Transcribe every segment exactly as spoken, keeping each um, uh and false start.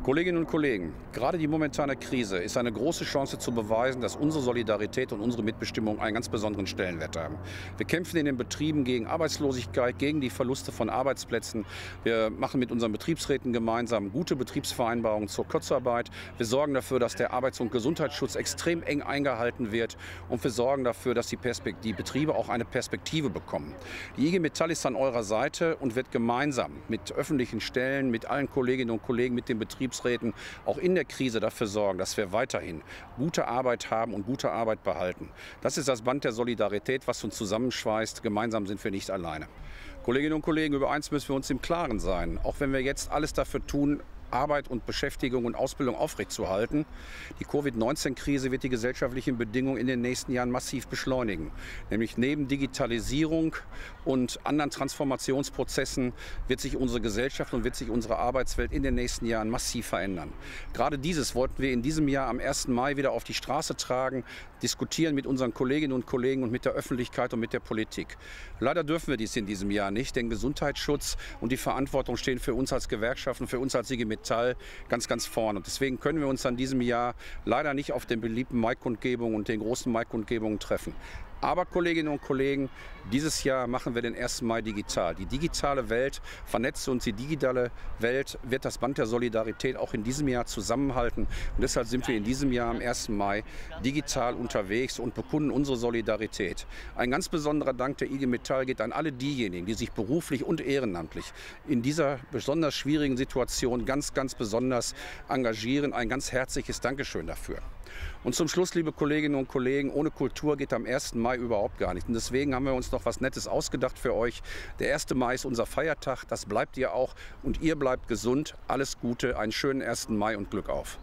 Kolleginnen und Kollegen, gerade die momentane Krise ist eine große Chance zu beweisen, dass unsere Solidarität und unsere Mitbestimmung einen ganz besonderen Stellenwert haben. Wir kämpfen in den Betrieben gegen Arbeitslosigkeit, gegen die Verluste von Arbeitsplätzen. Wir machen mit unseren Betriebsräten gemeinsam gute Betriebsvereinbarungen zur Kurzarbeit. Wir sorgen dafür, dass der Arbeits- und Gesundheitsschutz extrem eng eingehalten wird. Und wir sorgen dafür, dass die, Perspekt- die Betriebe auch eine Perspektive bekommen. Die I G Metall ist an eurer Seite und wird gemeinsam mit öffentlichen Stellen, mit allen Kolleginnen und Kollegen, mit den Betriebsräten auch in der Krise dafür sorgen, dass wir weiterhin gute Arbeit haben und gute Arbeit behalten. Das ist das Band der Solidarität, was uns zusammenschweißt. Gemeinsam sind wir nicht alleine. Kolleginnen und Kollegen, über eins müssen wir uns im Klaren sein. Auch wenn wir jetzt alles dafür tun, Arbeit und Beschäftigung und Ausbildung aufrechtzuerhalten. Die Covid neunzehn Krise wird die gesellschaftlichen Bedingungen in den nächsten Jahren massiv beschleunigen. Nämlich neben Digitalisierung und anderen Transformationsprozessen wird sich unsere Gesellschaft und wird sich unsere Arbeitswelt in den nächsten Jahren massiv verändern. Gerade dieses wollten wir in diesem Jahr am ersten Mai wieder auf die Straße tragen, diskutieren mit unseren Kolleginnen und Kollegen und mit der Öffentlichkeit und mit der Politik. Leider dürfen wir dies in diesem Jahr nicht, denn Gesundheitsschutz und die Verantwortung stehen für uns als Gewerkschaften, für uns als I G Metall ganz, ganz vorne. Und deswegen können wir uns an diesem Jahr leider nicht auf den beliebten Maikundgebungen und den großen Maikundgebungen treffen. Aber Kolleginnen und Kollegen, dieses Jahr machen wir den ersten Mai digital. Die digitale Welt vernetzt uns, die digitale Welt wird das Band der Solidarität auch in diesem Jahr zusammenhalten. Und deshalb sind wir in diesem Jahr am ersten Mai digital unterwegs und bekunden unsere Solidarität. Ein ganz besonderer Dank der I G Metall geht an alle diejenigen, die sich beruflich und ehrenamtlich in dieser besonders schwierigen Situation ganz, ganz besonders engagieren. Ein ganz herzliches Dankeschön dafür. Und zum Schluss, liebe Kolleginnen und Kollegen, ohne Kultur geht am ersten Mai überhaupt gar nicht. Und deswegen haben wir uns noch was Nettes ausgedacht für euch. Der erste Mai ist unser Feiertag, das bleibt ihr auch. Und ihr bleibt gesund. Alles Gute, einen schönen ersten Mai und Glück auf.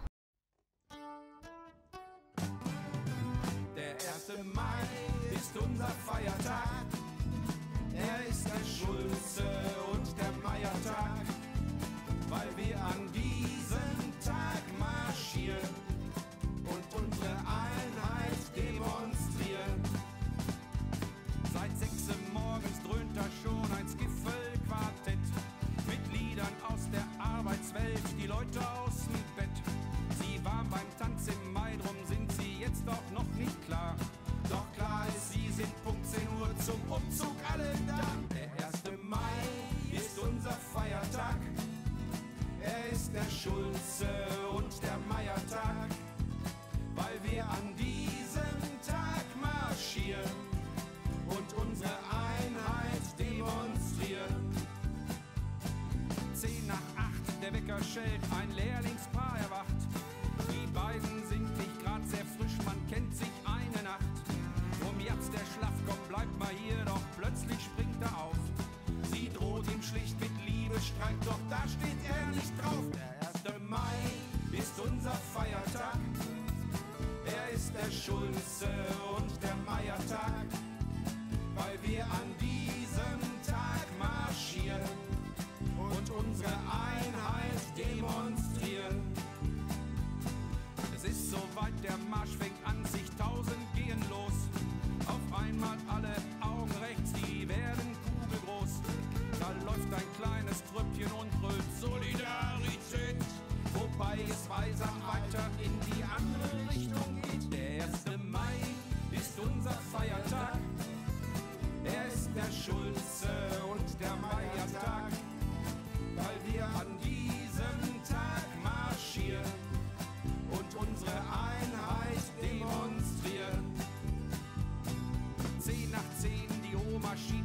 Der erste Mai ist unser Feiertag. Er ist der Schulze und der Meiertag, weil wir an diesem Tag marschieren und unsere Einheit demonstrieren. Seit sechs Uhr morgens dröhnt da schon ein Skiffelquartett mit Liedern aus der Arbeitswelt, die Leute aus dem Bett. Sie waren beim Tanz im Mai, drum sind sie jetzt doch noch nicht klar. Doch klar ist, sie sind Punkt zehn Uhr zum Umzug alle da. Der erste Mai ist unser Feiertag. Er ist der Schulze und der Meiertag, weil wir an diesem Tag marschieren und unsere Einheit demonstrieren. Zehn nach acht, der Wecker schellt, ein Lehrlingspaar erwacht. Die beiden sind nicht grad sehr frisch, man kennt sich eine Nacht. Drum jetzt der Schlaf, komm, bleibt mal hier, doch plötzlich springt er auf. Sie droht ihm schlicht mit Liebesstreit, doch da steht er nicht drauf. Der erste Mai ist unser Feiertag. Er ist der Schulze und der Meiertag, weil wir an diesem Tag marschieren und unsere Einheit demonstrieren. Es ist soweit, der Marsch fängt an, zigtausend gehen los. Auf einmal alle Augen rechts, die werden kugelgroß. Da läuft ein kleines Tröpfchen und brüllt Solidarität, wobei es weisam weiter in die andere Richtung geht. Der erste Mai ist unser Feiertag. Er ist der Schulze und der Meiertag, weil wir an diesem Tag marschieren und unsere Einheit demonstrieren. Zehn nach zehn, die Oma schiebt